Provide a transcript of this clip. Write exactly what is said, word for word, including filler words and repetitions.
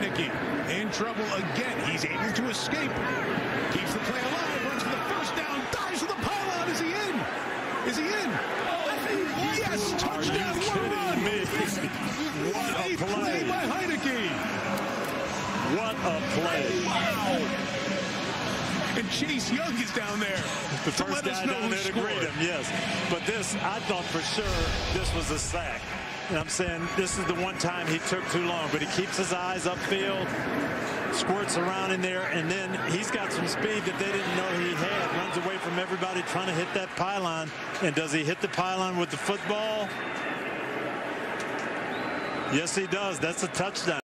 Heinicke in trouble again. He's able to escape. Keeps the play alive. Runs for the first down. Dives for the pylon. Is he in? Is he in? Yes, touchdown. What a run. What a play by Heinicke. What a play. Wow. And Chase Young is down there. The first guy down there to greet him, yes. But this, I thought for sure this was a sack. And I'm saying this is the one time he took too long, but he keeps his eyes upfield, squirts around in there, and then he's got some speed that they didn't know he had. Runs away from everybody trying to hit that pylon. And does he hit the pylon with the football? Yes, he does. That's a touchdown.